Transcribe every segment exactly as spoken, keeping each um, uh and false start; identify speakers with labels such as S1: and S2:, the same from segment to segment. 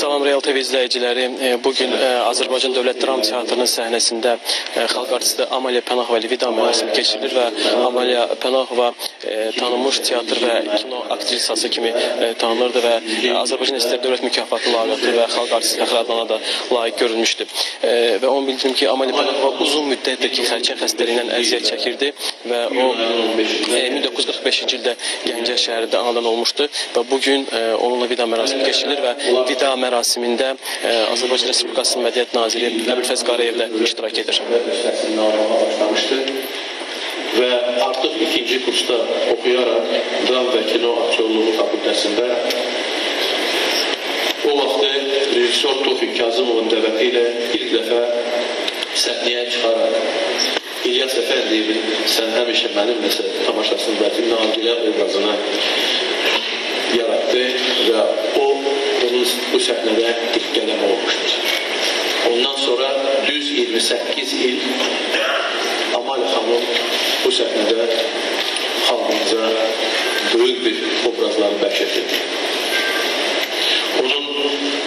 S1: Salam Real T V izləyiciləri. Bugün Azərbaycan Dövlət Dram Teatrının səhnəsində xalq artisti Amaliya Pənahova vida mərasimi keçirilir və Amaliya Pənahova tanınmış teatr və kino aktrisası kimi tanınırdı və Azərbaycan İstər Dövlət Mükafatı lauriatı və xalq artisti fəxri adına da layiq görülmüşdü. Və onu bildim ki, Amaliya Pənahova uzun müddətdir ki, xərçəng xəstəliyindən əziyyət çəkirdi və o min doqquz yüz qırx beşinci ildə Gəncə şəhərində anadan olmuşdu və bugün onunla vida mərasimi keçirilir və vida mərasimində Azərbaycan Respublikasının Mədəniyyət Naziri Əbülfəz Qarayevlə iştirak edir.
S2: Və artıq ikinci kursda oxuyaraq dram və kino aktyorluğu fakültəsində o vaxtı rejissor Tofiq Kazımovun dəvəti ilə ilk dəfə səhnəyə çıxaraq İlyas Əfəndiyevin Sən həmişə mənimləsə tamaşasındakı Nagilə obrazını yarattı və o onun bu səhnədə ilk qələmi olmuşdur. Ondan sonra düz iyirmi səkkiz il Amaliya xanım bu səhnədə xalqımıza böyük bir obrazları bəxş etdi. Onun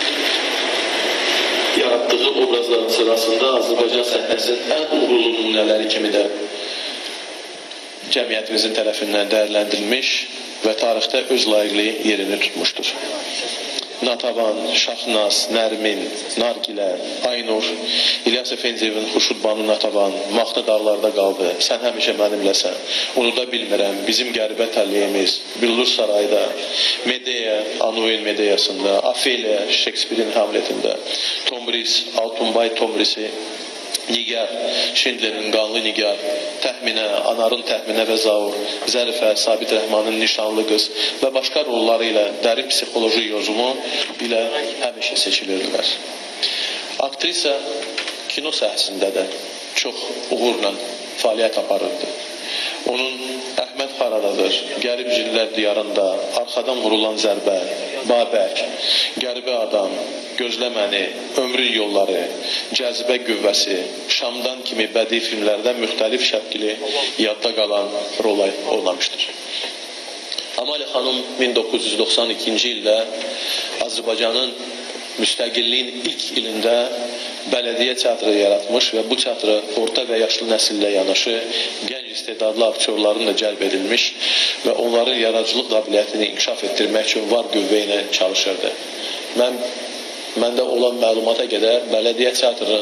S2: yaratdığı obrazların sırasında Azərbaycan səhnəsinin ən uğurlu nümunələri kimi də cəmiyyətimizin tərəfindən dəyərləndirilmiş və tarixdə öz layiqli yerini tutmuşdur. Natavan, Şahnaz, Nərmin, Nargilə, Aynur, İlyas Əfəndiyevin Xurşud Banu Natavan, Maxtı dağlarda qaldı, Sən həmişə mənimləsən, unuda bilmirəm, Bizim qəribə təliyimiz, Billur sarayda, Medeya, Anuel Medeyasında, Afeliya, Shakespeare'in Hamletində, Tomris, Altunbay Tomris'i, Nigar, Şindlerin Qanlı Nigar, Təxminə, Anarın Təxminə və Zaur, Zərifə, Sabit Rəhmanın Nişanlı qız və başqa rolları ilə dərin psixoloji yozumu ilə həmişə seçilirdilər. Aktrisa kino sahəsində də çox uğurla fəaliyyət aparırdı. Onun Əhməd Xaradadır, Qərib Cillər Diyarında, Arxadan Vurulan Zərbə, Babək, Qəribə Adam, Gözləməni, Ömrün Yolları, Cəzibə Qüvvəsi, Şamdan kimi bədii filmlərdə müxtəlif şəkili yadda qalan rola oynamışdır. Amaliya xanım min doqquz yüz doxsan ikinci ildə Azərbaycanın müstəqilliyin ilk ilində bələdiyyə teatrı yaratmış və bu teatrı orta və yaşlı nəsillə yanaşı gənc istedadlı aktyorların da cəlb edilmiş və onların yaradıcılıq qabiliyyətini inkişaf etdirmək üçün var qüvvə ilə çalışırdı. Mən, məndə olan məlumata qədər bələdiyyə teatrının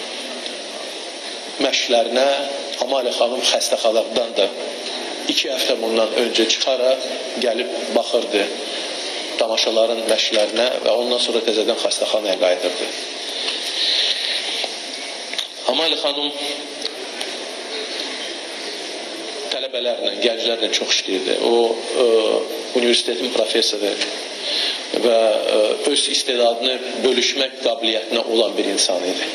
S2: məşqlərinə Amaliya xanım xəstəxanadan da iki həftə bundan öncə çıxaraq gəlib baxırdı tamaşaların məşqlərinə və ondan sonra təzədən xəstəxanaya qayıdırdı. Amaliya xanım tələbələrlə, gənclərlə çox işləyirdi. O, e, universitetin professoru və e, öz istedadını bölüşmək qabiliyyətinə olan bir insan idi.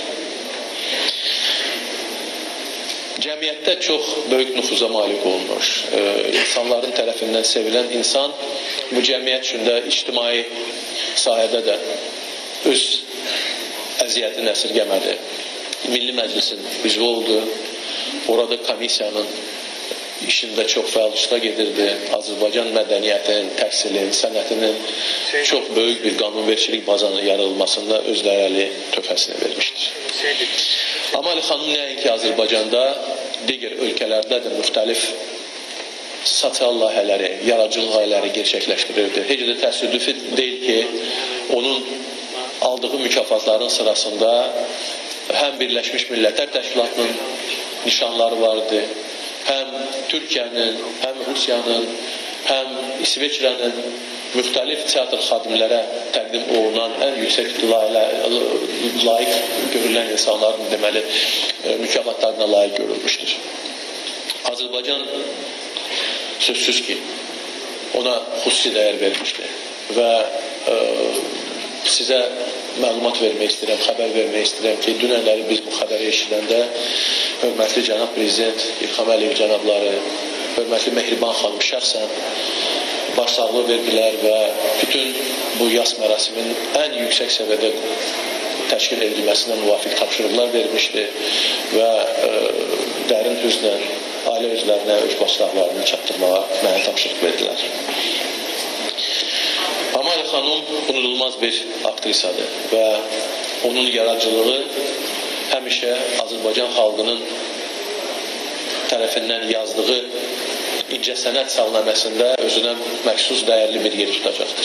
S2: Cəmiyyətdə çox böyük nüfuza malik olmuş, e, insanların tərəfindən sevilən insan bu cəmiyyət üçün də ictimai sahədə də öz əziyyətini əsirgəmədi. Milli Məclisin üzvü oldu, orada komissiyanın işində çox fəal iştirak edirdi. Azərbaycan mədəniyyətinin, təhsilin, sənətinin çox böyük bir qanunvericilik bazanın yaradılmasında öz dəyərli töhfəsini vermişdir. Amaliya xanım nəinki Azərbaycanda, digər ölkələrdə də müxtəlif sosial layihələri, yaradıcılıq layihələri gerçəkləşdirirdi. Heç də təəssüdüfi deyil ki, onun aldığı mükafatların sırasında həm Birləşmiş Millətlər Təşkilatının nişanları vardı, həm Türkiyənin, həm Rusiyanın, həm İsveçrənin müxtəlif teatr xadimlərə təqdim olunan ən yüksək layiq görülən insanların deməli mükafatlarına layiq görülmüşdür. Azərbaycan sözsüz ki, ona xüsusi dəyər vermişdir və e, sizə məlumat vermək istəyirəm, xəbər vermək istəyirəm ki, dünənləri biz bu xəbəri eşidəndə hörmətli cənab prezident İlham Əliyev cənabları, hörmətli Mehriban xanım şəxsən başsağlığı verdilər və bütün bu yas mərasimin ən yüksək səviyyədə təşkil edilməsinə müvafiq tapşırıqlar vermişdi və e, dərin hüznlə ailə özlərinə öz başsağlarını çatdırmağa mənə tapşırıq verdilər. Amaliya xanım unudulmaz bir aktrisadır və onun yaradıcılığı həmişə Azərbaycan xalqının tərəfindən yazdığı incəsənət salnaməsində özünə məxsus dəyərli bir yer tutacaqdır.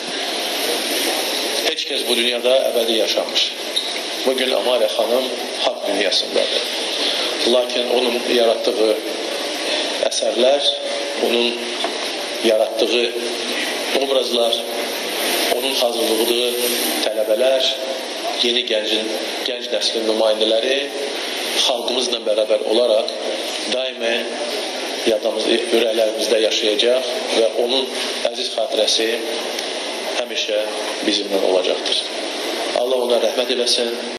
S2: Heç kəs bu dünyada əbədi yaşamış. Bugün Amaliya xanım haqq dünyasındadır. Lakin onun yaratdığı əsərlər, onun yaratdığı obrazlar, onun hazırladığı tələbələr, yeni gəncin, gənc nəslin nümayəndələri xalqımızla bərabər olaraq daima yadımızda, ürəklərimizdə yaşayacaq və onun əziz xatirəsi həmişə bizimlə olacaqdır. Allah ona rəhmət eləsin.